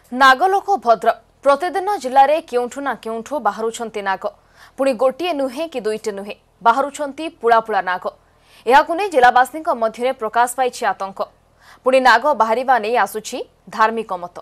नागलोक भद्रक प्रतिदिन जिले में केउठु ना केउठु बाहरुछंती नाग पुणी गोटे नुहे कि दुईटे नुहे बाहरुछंती पुला पुला नाग यह जिलावासी मध्य प्रकाश पाई आतंक पुणी नाग बाहरिबा नहीं आसुछि धार्मिक मत।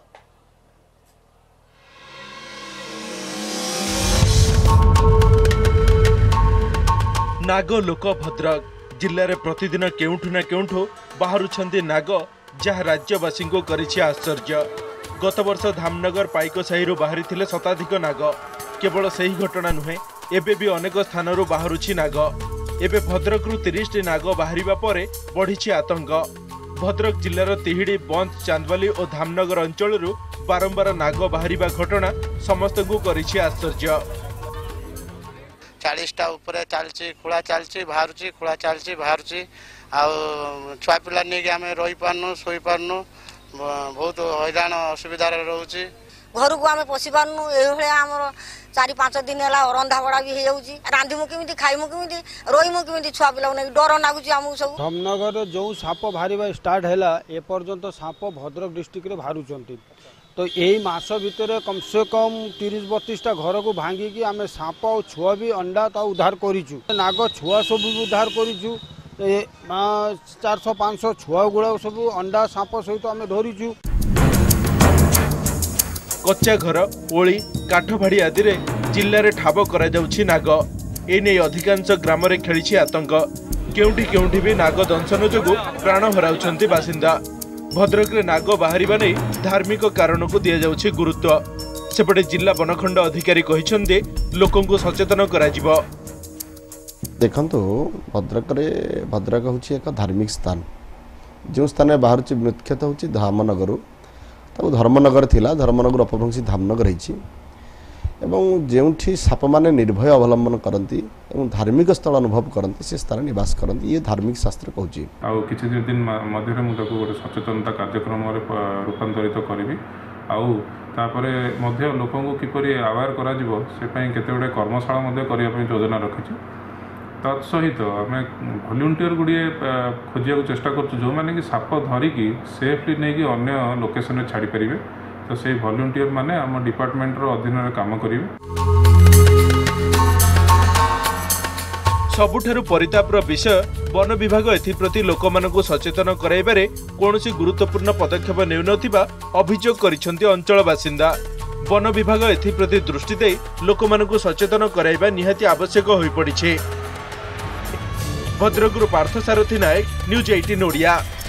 नागलोक भद्रक जिले में प्रतिदिन केउठु ना केउठु बाहरुछंती नाग जहाँ राज्यवासी को करिछि आश्चर्य। गत वर्ष धामनगर पाइकसाही बाहरी थिले शताधिक नाग। केवल सही घटना नुहे एबे भी अनेक स्थानरू बाहरुछि नाग। एबे भद्रक 30 नाग बाहरिबा परे बढ़िछि आतंक। भद्रक जिल्लार तिहिडी बंद चांदवाली और धामनगर अंचलरू बारंबार नाग बाहरिबा घटना समस्तଙ୍କୁ करिछि आश्चर्य। 40टा ऊपर चलछि खुला चलछि बाहरुछि खुला चलछि बाहरुछि आ छुआ पिला नै आमे रही पारनु सोई पारनु बहुत हैरान असुविधा रोचे। घर को आम पशि पार्नु ये आम 4-5 दिन है रंधा बड़ा भी हो रांधमु केमी खाइमु केमी रहीमु केमी छुआ पिला डर लगुच आमको सब। धामनगर जो साप बाहर स्टार्ट है एपर्यंत साप भद्रक डिस्ट्रिक्ट रे बाहरुचंती तो यही मास भितर कम से कम 30-32टा घर को भांगिकी आम साप और छुआ भी अंडा उद्धार करूँ। नाग छुआ सब उद्धार करूँ 400-500 छुआ गुड़ा सब अंडा साप सहित आम धरीचु। कच्चा घर ओली काठभाड़ी आदि रे जिले में ठाब करा जाउछि नाग। एने अधिकांश ग्राम रे खेलिछि आतंक। केउंठी केउंठी भी नाग दंशन जोगु प्राण हराउछंती बासिंदा। भद्रक रे नाग बाहरिबा नै धार्मिक कारण को दिया जाउछि गुरुत्व। सेपटे जिला बनखंड अधिकारी कहिछन्ते लोकंकु सचेतन कराजिबो। देखंतु भद्रक हूँ एक धार्मिक स्थान जो स्थान बाहर मुख्यतः हूँ धामनगर धर्मनगर थिला धर्मनगर अपभ्रंशी धामनगर एवं जो साप मैंने निर्भय अवलंबन करती धार्मिक स्थल अनुभव करती से स्थान निवास करती ये धार्मिक शास्त्र कहूँ। किसी दिन मध्य मुझे गोटे सचेतनता कार्यक्रम रूपांतरित करी आपर लोक किपरि अवेयर कर कर्मशाला योजना रखी तत्सहित आम भल्यूंटियर गुड़े खोजा चेष्टा करूँ जो मैंने कि साप धरिकी सेफली नहीं कि अन्य लोकेशन में छाड़ी पारे तो से भल्यूंटियर माने आम डिपार्टमेंट अधीन काम करेंगे। सबुठारु परितापर विषय वन विभाग एथिप्रति लोकमानंकु सचेतन कराइबारे कौनसी गुरुत्वपूर्ण पदक्षेप नेउनथिबा अभियोग करिसेंती अंचल बासिंदा। वन विभाग एथिप्रति दृष्टि देई लोकमानंकु सचेतन कराइबा निहाती आवश्यक होई पड़िछे। भद्रकରୁ पार्थ सारथी नायक न्यूज 18 ओडिया।